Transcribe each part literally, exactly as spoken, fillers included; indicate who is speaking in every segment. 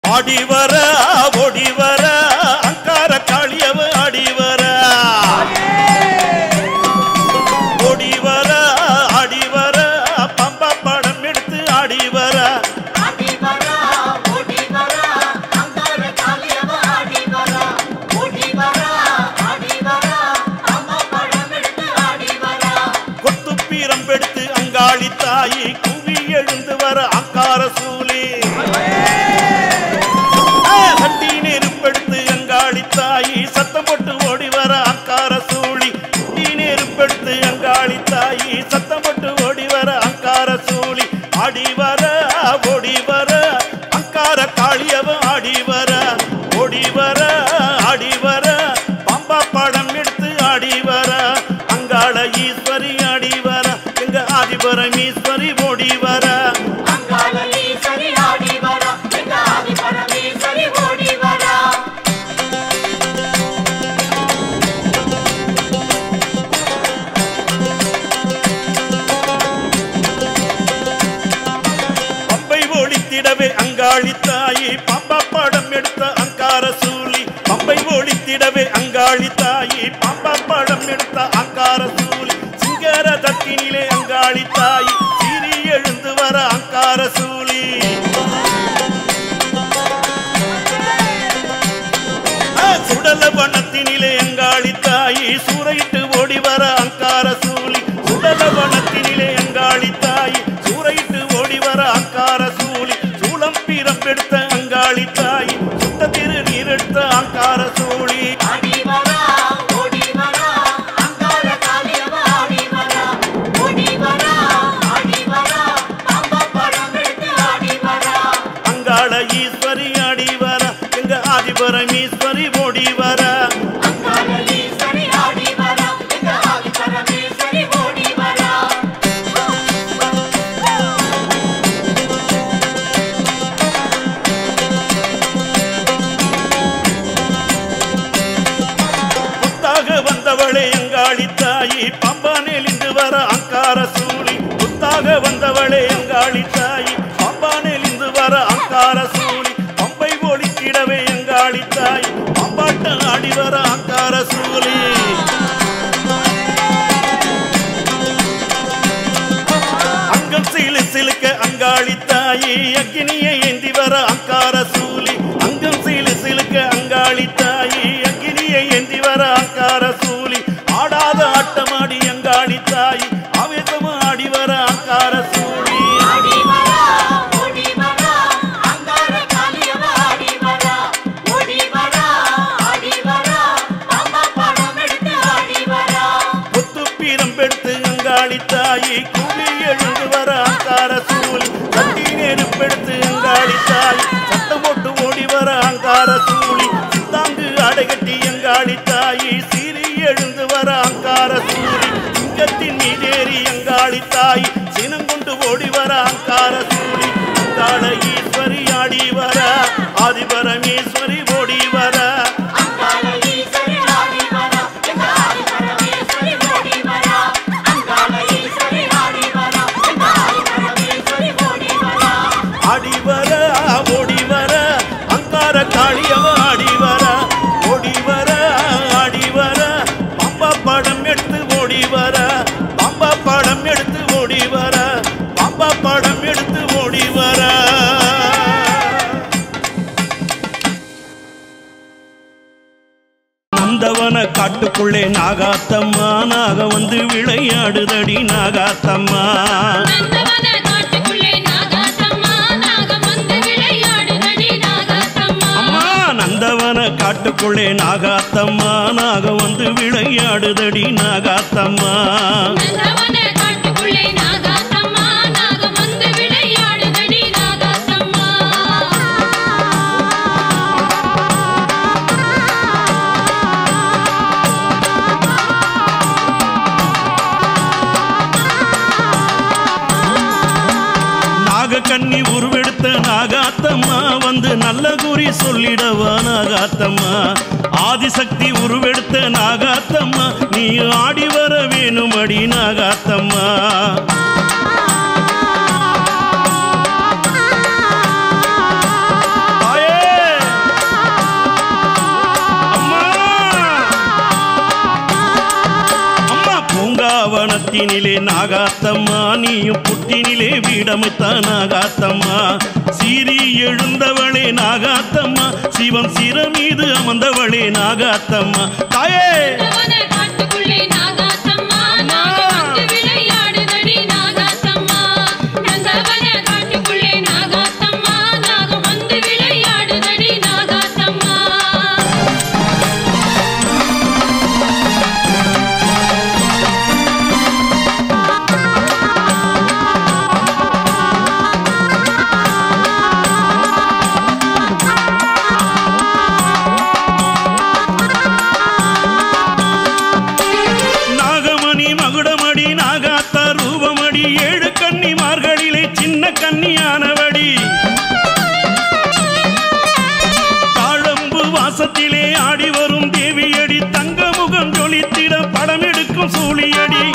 Speaker 1: ஆடி வர ஓடி வர அங்கார காளியவ ஆடி வர ஓடி வர ஆடி வர பம்பா படம் எடுத்து ஆடி வர கொத்துப்பீரம் எடுத்து அங்காளி தாயி குவி எழுந்து வர அங்கார சூலி சட்டி நெருப்பெடுத்து அங்காளி தாயி சத்தம் போட்டு ஓடி வர அங்கார சூழி சட்டி நெருப்பெடுத்து அங்காளி தாயி சத்தம் போட்டு ஓடி வர அங்கார சூழி ஆடி வர ஓடி வர அங்கார காளியவ ஆடி வர ஓடி வர ஆடி வர பம்பா படம் எடுத்து ஆடி வர அங்காள ஈஸ்வரி ஆடி வர எங்க ஆதிபரமேஸ்வரி ஓடி வர அங்காளி தாயி பம்பா படம் எடுத்த அங்கார சூலி பம்பை ஒளித்திடவே அங்காளி தாயி பம்பா படம் எடுத்த அங்கார சூலி சிங்கர தத்தினிலே அங்காளி தாயி சீறி எழுந்து வர அங்கார சூலி சுடல வனத்தினிலே அங்காளி தாயி சூறையிட்டு ஓடி வர அங்கார சூலி சுடல வனத்தினிலே அங்காளி தாயி சூறையிட்டு ஓடி வர அங்கார சூலி பீரம் எடுத்த அங்காளி தாய் சுட்ட திரு நீரெடுத்த அங்கார சூழி அங்காள ஈஸ்வரி ஆடி வர எங்க ஆதிபரமேஸ்வரி ஓடி வர அங்காளி தாயி பம்பானில் இன்று வர அங்கார சூழி புத்தாக வந்தவளே அங்காளி தாயி பம்பானில் இன்று வர அங்கார சூழி பம்பை ஒளிக்கிடவே அங்காளி தாயி பம்பாட்ட ஆடி வர அங்கார சூழி அங்கம் சிலு சிலுக்க அங்காளி தாயி அக்னியை ஏந்தி வர அங்கார சூழி அங்கம் சிலு சிலுக்க அங்காளி தாயி அக்னியை ஏந்தி வர அங்கார சூழி ஆடாத ஆட்டமாடி அங்காளி தாயி ஆவேசம் ஆடி வர அங்கார சூழி கொத்துப்பீரம் எடுத்து அங்காளி தாயி குவி எழுந்து வர அங்கார சூழி சட்டி நெருப்பெடுத்து அங்காளி தாயி சத்தம் போட்டு ஓடி வர அங்கார சூழி தாங்கு அடைகட்டி அங்காளி தாயி சீறி எழுந்து வர அங்கார சூழி சிங்கத்தின் மீதேறி அங்காளி தாயி சினங்கொண்டு ஓடி வர அங்கார சூழி அங்காள ஈஸ்வரி ஆடி வர ஆதிபரமேஸ்வரி ஓடி வர ஆடி வர ஓடி வர அங்கார காளியவ ஆடி வர ஓடி வர ஆடி வர பம்பா படம் எடுத்து ஓடி வர பம்பா படம் எடுத்து ஓடி வர பம்பா படம் எடுத்து ஓடி வர நந்தவன காட்டுக்குள்ளே நாகாத்தம்மா நாக வந்து விளையாடுதடி நாகாத்தம்மா நந்தவன காட்டுக்குள்ளே நாகாத்தம்மா நாக வந்து விளையாடுதடி நாகாத்தம்மா கண்ணி உருவெடுத்த நாகாத்தம்மா வந்து நல்ல குறி சொல்லிடவா நாகாத்தம்மா ஆதிசக்தி உருவெடுத்த நாகாத்தம்மா நீ ஆடி வர வேணும் அடி நாகாத்தம்மா ஆயே பட்டினிலே நாகாத்தம்மா நீயும் புட்டினிலே வீடமைத்த நாகாத்தம்மா சீறி எழுந்தவளே நாகாத்தம்மா சிவன் சிர மீது அமர்ந்தவளே நாகாத்தம்மா தாயே கன்னியானவடி தாழம்பு வாசத்திலே ஆடி வரும் தேவியடி தங்க முகம் ஜொலித்திட படம் எடுக்கும் சூழியடி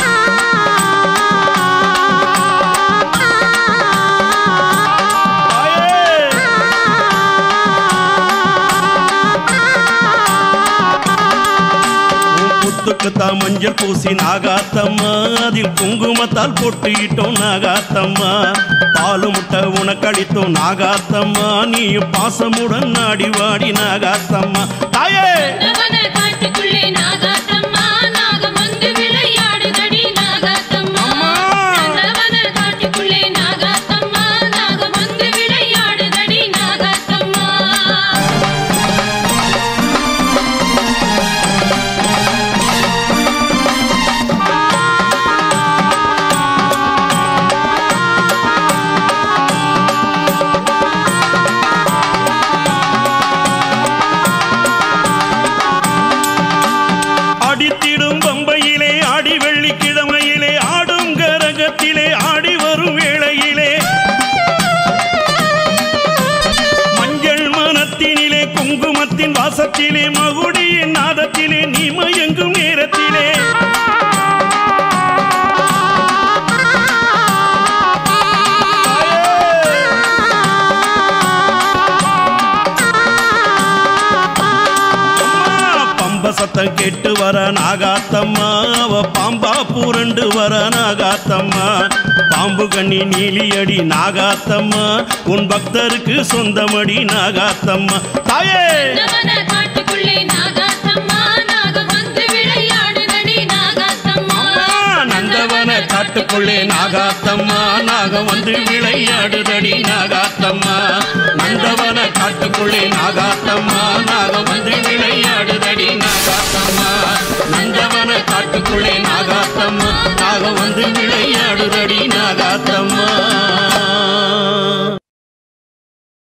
Speaker 1: புத்துக்குத்தான் மஞ்சள் பூசி நாகாத்தம்மா அதில் குங்குமத்தால் பொட்டிட்டோம் நாகாத்தம்மா பாலு முட்டை உனக்களித்தோம் நாகாத்தம்மா நீயும் பாசமுடன் நாடி வாடி நாகாத்தம்மா தாயே வாசத்திலே மகுடியின் நாதத்திலே நீ மயங்கும் நேரத்திலே பம்ப சத்தம் கேட்டு வர நாகாத்தம்மா அவ பாம்பா புரண்டு வர நாகாத்தம்மா பாம்பு கண்ணி நீலியடி நாகாத்தம்மா உன் பக்தருக்கு சொந்தமடி நாகாத்தம்மா தாயே நந்தவன காட்டுக்குள்ளே நாகாத்தம்மா நாகம் வந்து விளையாடுதடி நாகாத்தம்மா நந்தவன காட்டுக்குள்ளே நாகாத்தம்மா நாகம் வந்து விளையாடுதடி நாகாத்தம்மா நந்தவன காட்டுக்குள்ளே நாகாத்தம்மா நாகம் வந்து விளையாடுதடி நாகாத்தம்மா